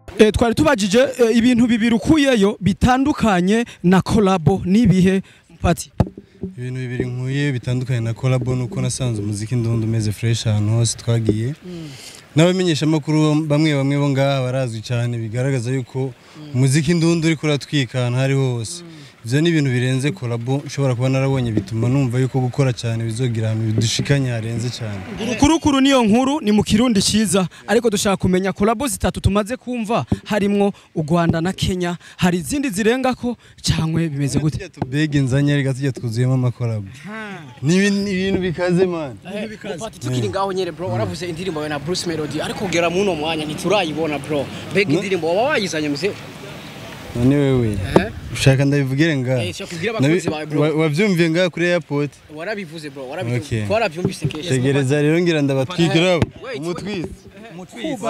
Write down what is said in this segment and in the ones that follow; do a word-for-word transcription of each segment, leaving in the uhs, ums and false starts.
Eh twari tubajije eh, ibintu bibiri ukuyeyo bitandukanye na Colabo nibihe Mpati. Ibintu bibiri nkuye bitandukanye na Colabo nuko nasanze umuziki ndondo umeze fresh ahantu hose twagiye. Mm. N'abamenyesha makuru bamwe bamwe bo ngaha barazwi cyane bigaragaza yuko umuziki ndondo uri kuratwikana hari hose. Ivyo ni ibintu birenze Colabo ushobora kuba narabonye bituma numva yuko gukora cyane bizogira ahantu bidushikanya harenze cyane. Urukurukuru niyo nkuru ni mu Kirundi ciza ariko dushaka kumenya Colabo zitatu tumaze kumva harimwo u Rwanda na Kenya hari izindi zirenga ko cyangwe bimeze gute? Tubege nzanya ari gatuje twuzuyemo amakolabo. Ni ibintu bikaze man. Mpati tukiri ngaho nyere bro waravuze indirimbo na Bruce Melodie ariko gera muno mwanya ntiturayibona bro. Bege indirimbo waba wayizanye muse? None wewe ushaka ndabivugire nga wavyumviye nga kuri airport warabivuze bro warabivuze twaravyumvise kesho tegereza rero ngira ndabatwikira umutwise umutwise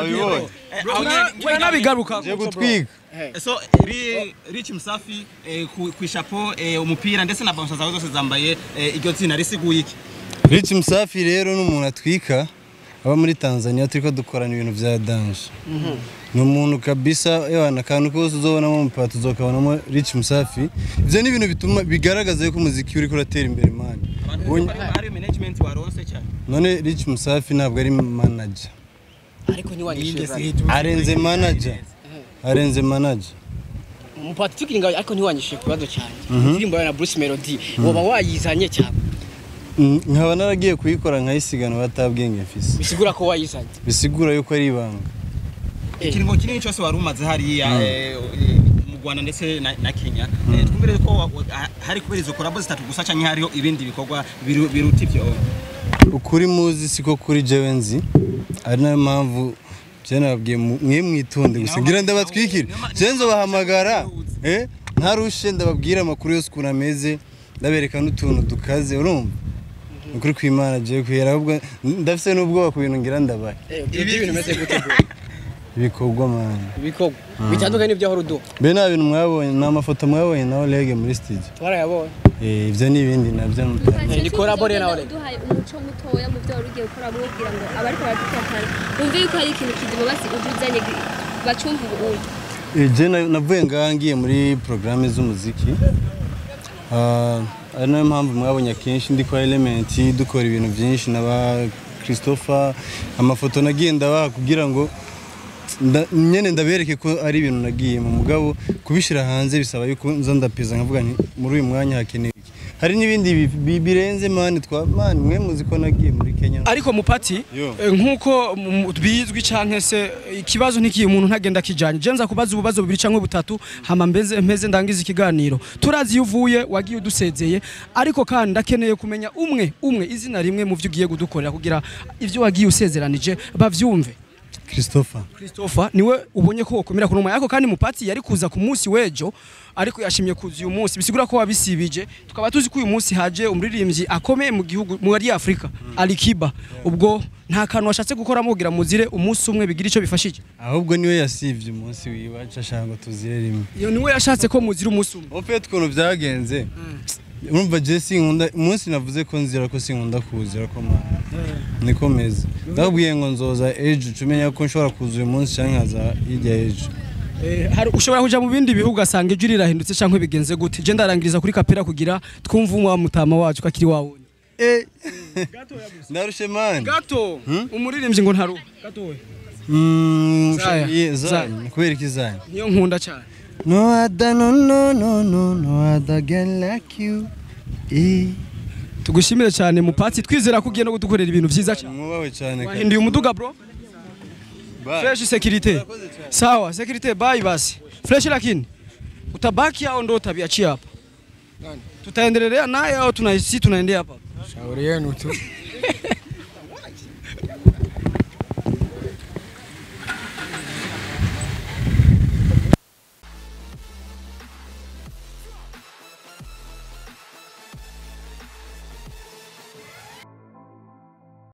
we nabigaruka je gutwika so Rich Msafi ku chapeau umupira ndetse na bouncer zawe zose zambaye iryo zina risiguye iki Rich Msafi rero n'umuntu atwika aba muri Tanzania turiko dukorana ibintu vya dance n'umuntu kabisa yana kantu kose uzobonamo mupata uzokabonamo Rich Msafi ivyo ni ibintu bituma bigaragaza yuko umuziki uri kuratera imbere man ari management waronse cyane none Rich Msafi ntabwo ari manager ariko ni wanyishira arenze manager arenze manager Mpati tukiri ngaho ariko ni wanyishije kubazo cyane indirimbo ya Bruce Melodie woba wayizanye cyane nkaba naragiye kuyikora nkayisigana batabwenge mfise bisigura ko wayizanye bisigura yuko ari ibanga ikiringo kinini cyose warumaze hari mu Rwanda ndetse na Kenya twumvire ko hari kuberizo Colabo zitatu gusa cyane hariho ibindi bikorwa biruta ivyo ukuri muzi siko kuri jewe nzi ari nayo mpamvu je nababwiye mwe mwitonde gusigira ndabatwikira je nzo bahamagara eh ntarushe ndababwira amakuru yose kuna meze ndabereka n'utuntu dukaze urumva ukuri kw'Imana je kwera ahubwo ndafise n'ubwoba ku bintu ngira ndabaye ibi bintu meze gute ibikorwa man ibikorwa bitandukanye n'ibyo horudo be na bintu mwabonye n'amafoto mwabonye naho lege muri studio twarayabonye eh ivyo ni ibindi navyo ni Colabo nawe duhaye umuco mutoya mu byo warugiye gukora mubwira ngo abariko baratukana umve yuko hari ikintu kizima basi ujuzanye bacumva ubundi eh je navuye ngangiye muri programme z'umuziki ah ari nayo mpamvu mwabonye kenshi ndi kwa Element dukora ibintu byinshi naba Christopher amafoto nagiye ndabaha kugira ngo nyene ndabereke ko ari ibintu nagiye mu mugabo kubishira hanze bisaba yuko nza ndapeza nkavuga nti muri uyu mwanya hakeneye hari nibindi birenze man twa man mwe muzi ko nagiye muri Kenya ariko Mupati nkuko bizwi canke se ikibazo ntikiye umuntu ntagenda kijanye je nza kubaza ububazo bibiri canke butatu hama mbeze mpeze ndangiza ikiganiro turazi yuvuye wagiye udusezeye ariko kandi ndakeneye kumenya umwe umwe izina rimwe mu vyo ugiye gudukorera kugira ivyo wagiye usezeranije bavyumve Christopher Christopher niwe ubonye ko ukomera ku numa yako kandi Mupati yari kuza ku munsi wejo ariko yashimye kuza uyu munsi bisigura ko wabisibije tukaba tuzi ko uyu munsi haje umuririmbyi akomeye mu gihugu muri Afrika mm. Alikiba ubwo nta kantu washatse gukora mugira muzire umunsi umwe bigira ico bifashije ahubwo niwe yasivye umunsi wiwaca shanga tuzire rimwe iyo niwe yashatse ko muzire umunsi umwe ofete kono byagenze urumva je sinkunda umunsi navuze ko nzira ko sinkunda kuzira ko ma nikomeza ndabwiye ngo nzoza ejo cumenya ko nshobora kuzuye umunsi cyangwa nkaza hirya ejo eh hari ushobora kuja mu bindi bihugu asanga ejo rirahindutse cyangwa bigenze gute je ndarangiriza kuri kapera kugira twumva umwa mutama wacu kakiri wawonye eh gato yabuze ndarushe man gato umuririmbyi ngo ntaru gato we mm za kubera ikizanye niyo nkunda cyane no other no no no no no other girl like you eh tugushimire cyane Mupati twizera ko ugiye no gudukorera ibintu byiza cyane mubawe cyane wahinduye umuduga bro fresh security sawa security bye basi fresh lakini utabaki au ndo utabiachia hapa tutaendelea naye au tunaisi tunaendea hapa shauri yenu tu